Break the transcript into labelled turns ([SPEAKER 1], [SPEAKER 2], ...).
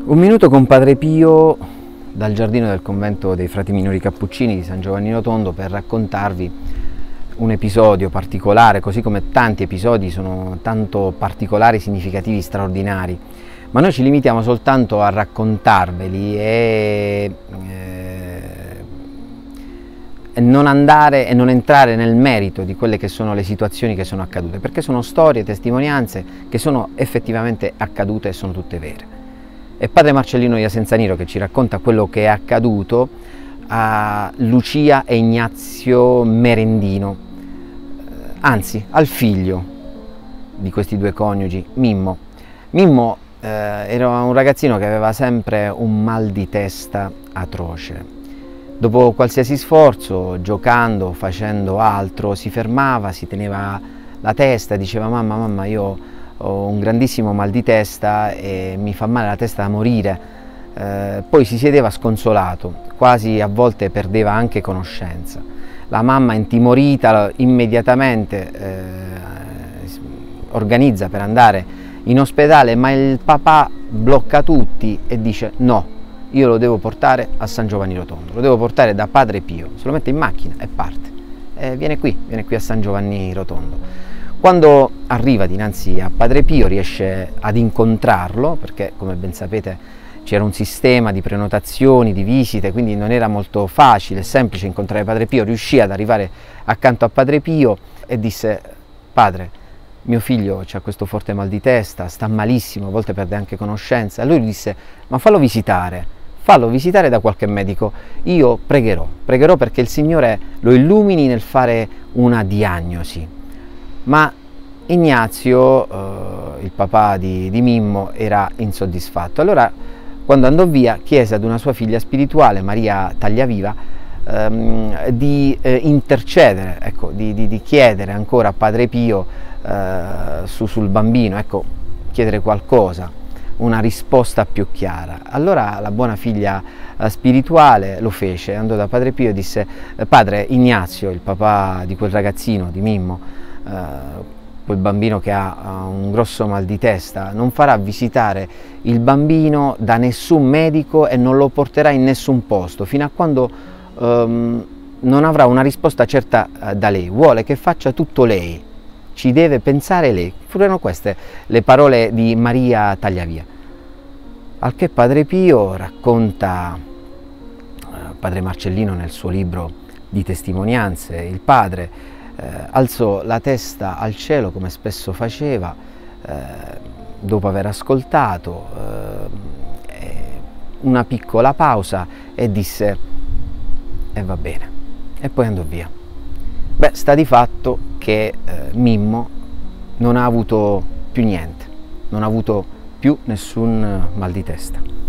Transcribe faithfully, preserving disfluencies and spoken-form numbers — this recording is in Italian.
[SPEAKER 1] Un minuto con Padre Pio dal giardino del convento dei frati minori cappuccini di San Giovanni Rotondo per raccontarvi un episodio particolare, così come tanti episodi sono tanto particolari, significativi, straordinari, ma noi ci limitiamo soltanto a raccontarveli e, eh, e non andare e non entrare nel merito di quelle che sono le situazioni che sono accadute, perché sono storie, testimonianze che sono effettivamente accadute e sono tutte vere. È padre Marcellino Jasenzaniro che ci racconta quello che è accaduto a Lucia e Ignazio Merendino, anzi al figlio di questi due coniugi, Mimmo. Mimmo eh, era un ragazzino che aveva sempre un mal di testa atroce. Dopo qualsiasi sforzo, giocando, facendo altro, si fermava, si teneva la testa e diceva: mamma, mamma, io ho un grandissimo mal di testa e mi fa male la testa da morire. Eh, poi si sedeva sconsolato, quasi a volte perdeva anche conoscenza. La mamma, intimorita, immediatamente eh, organizza per andare in ospedale, ma il papà blocca tutti e dice: no, io lo devo portare a San Giovanni Rotondo, lo devo portare da Padre Pio. Se lo mette in macchina e parte. E viene qui, viene qui a San Giovanni Rotondo. Quando arriva dinanzi a Padre Pio riesce ad incontrarlo, perché come ben sapete c'era un sistema di prenotazioni, di visite, quindi non era molto facile, semplice incontrare Padre Pio. Riuscì ad arrivare accanto a Padre Pio e disse: padre, mio figlio ha questo forte mal di testa, sta malissimo, a volte perde anche conoscenza. E lui gli disse: ma fallo visitare, fallo visitare da qualche medico, io pregherò, pregherò perché il Signore lo illumini nel fare una diagnosi. Ma Ignazio, eh, il papà di, di Mimmo, era insoddisfatto. Allora, quando andò via, chiese ad una sua figlia spirituale, Maria Tagliaviva, ehm, di eh, intercedere, ecco, di, di, di chiedere ancora a Padre Pio eh, su, sul bambino, ecco, chiedere qualcosa, una risposta più chiara. Allora la buona figlia eh, spirituale lo fece, andò da Padre Pio e disse: padre, Ignazio, il papà di quel ragazzino, di Mimmo, Uh, quel bambino che ha uh, un grosso mal di testa, non farà visitare il bambino da nessun medico e non lo porterà in nessun posto fino a quando um, non avrà una risposta certa uh, da lei. Vuole che faccia tutto lei, ci deve pensare lei. Furono queste le parole di Maria Tagliavia. Al che Padre Pio racconta, uh, padre Marcellino nel suo libro di testimonianze, il padre Eh, alzò la testa al cielo come spesso faceva eh, dopo aver ascoltato eh, una piccola pausa e disse: e va bene, e poi andò via. Beh, sta di fatto che eh, Mimmo non ha avuto più niente, non ha avuto più nessun mal di testa.